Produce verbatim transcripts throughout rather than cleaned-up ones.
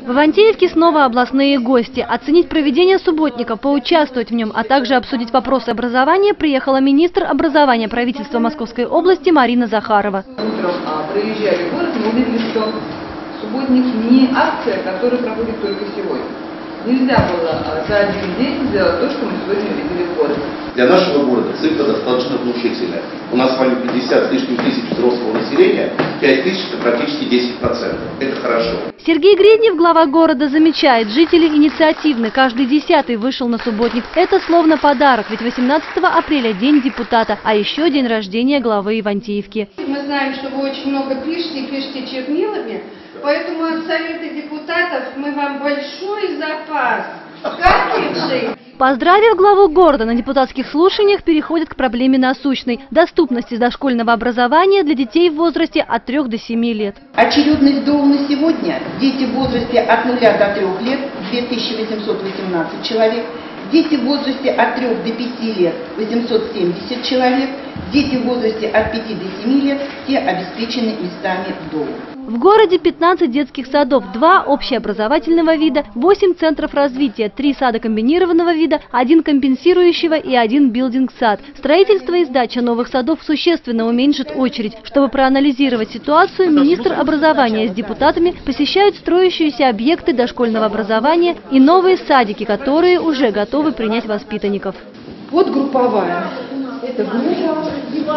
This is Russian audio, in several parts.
В Ивантеевке снова областные гости. Оценить проведение субботника, поучаствовать в нем, а также обсудить вопросы образования приехала министр образования правительства Московской области Марина Захарова. Утром, проезжая в город, мы увидели, что субботник не акция, которая проходит только сегодня. Нельзя было за один день сделать то, что мы сегодня видели в городе. Для нашего города цифра достаточно внушительная. У нас с вами пятьдесят с лишним тысяч взрослого населения, пять тысяч это практически десять процентов. Это хорошо. Сергей Гриднев, глава города, замечает, жители инициативны. Каждый десятый вышел на субботник. Это словно подарок, ведь восемнадцатого апреля день депутата, а еще день рождения главы Ивантеевки. Мы знаем, что вы очень много пишете, пишете чернилами, поэтому от Совета депутатов мы вам большой запас картриджей. Поздравив главу города, на депутатских слушаниях переходят к проблеме насущной – доступности дошкольного образования для детей в возрасте от трёх до семи лет. Очередность ДОУ на сегодня – дети в возрасте от нуля до трёх лет – две тысячи восемьсот восемнадцать человек, дети в возрасте от трёх до пяти лет – восемьсот семьдесят человек, дети в возрасте от пяти до семи лет – все обеспечены местами в ДОУ. В городе пятнадцать детских садов, два общеобразовательного вида, восемь центров развития, три сада комбинированного вида, один компенсирующего и один билдинг-сад. Строительство и сдача новых садов существенно уменьшит очередь. Чтобы проанализировать ситуацию, министр образования с депутатами посещают строящиеся объекты дошкольного образования и новые садики, которые уже готовы принять воспитанников. Вот групповая. Это группа.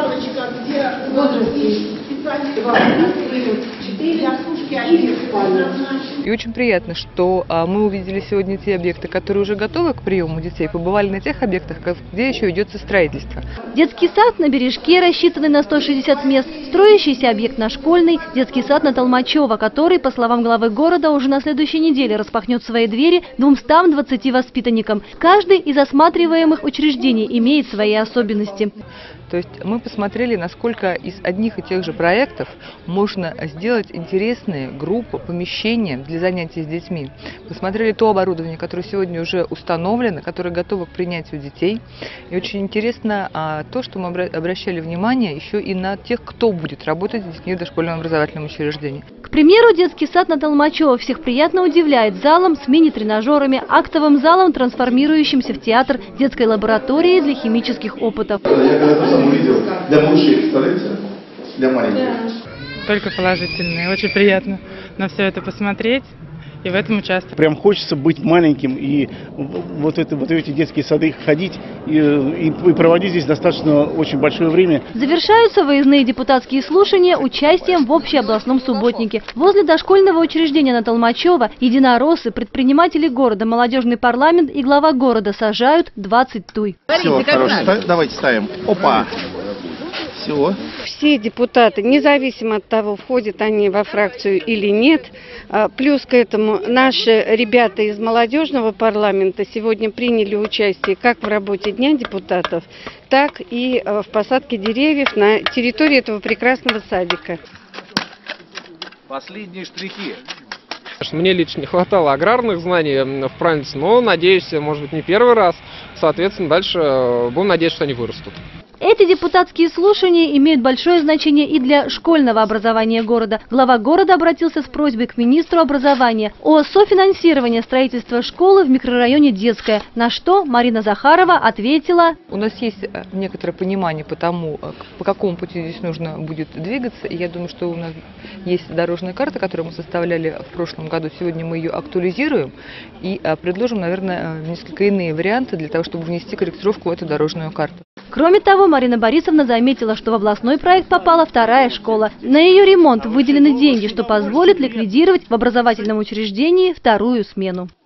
И очень приятно, что а, мы увидели сегодня те объекты, которые уже готовы к приему детей, побывали на тех объектах, где еще ведется строительство. Детский сад на Бережке, рассчитанный на сто шестьдесят мест, строящийся объект на Школьной, детский сад на Толмачева, который, по словам главы города, уже на следующей неделе распахнет свои двери двумстам двадцати воспитанникам. Каждый из осматриваемых учреждений имеет свои особенности. То есть мы посмотрели, насколько из одних и тех же проектов можно сделать интересные группы, помещения для занятий с детьми. Посмотрели то оборудование, которое сегодня уже установлено, которое готово к принятию детей. И очень интересно а, то, что мы обращали внимание еще и на тех, кто будет работать с детьми в дошкольном образовательном учреждении. К примеру, детский сад на Толмачева всех приятно удивляет залом с мини-тренажерами, актовым залом, трансформирующимся в театр, детской лабораторией для химических опытов. Увидел для малышей, представляете? Для маленьких. Только положительное. Очень приятно на все это посмотреть и в этом участвовать. Прям хочется быть маленьким и вот, это, вот эти детские сады ходить и, и, и проводить здесь достаточно очень большое время. Завершаются выездные депутатские слушания участием в общеобластном субботнике. Возле дошкольного учреждения на Толмачева единороссы, предприниматели города, молодежный парламент и глава города сажают двадцать туй. Все, хорошо. Давайте ставим. Опа! Все. Все депутаты, независимо от того, входят они во фракцию или нет, плюс к этому наши ребята из молодежного парламента сегодня приняли участие как в работе Дня депутатов, так и в посадке деревьев на территории этого прекрасного садика. Последние штрихи. Мне лично не хватало аграрных знаний в правительстве, но, надеюсь, может быть, не первый раз. Соответственно, дальше будем надеяться, что они вырастут. Эти депутатские слушания имеют большое значение и для школьного образования города. Глава города обратился с просьбой к министру образования о софинансировании строительства школы в микрорайоне Детская, на что Марина Захарова ответила: у нас есть некоторое понимание по тому, по какому пути здесь нужно будет двигаться, и я думаю, что у нас есть дорожная карта, которую мы составляли в прошлом году. Сегодня мы ее актуализируем и предложим, наверное, несколько иные варианты для того, чтобы внести корректировку в эту дорожную карту. Кроме того, Марина Борисовна заметила, что в областной проект попала вторая школа. На ее ремонт выделены деньги, что позволит ликвидировать в образовательном учреждении вторую смену.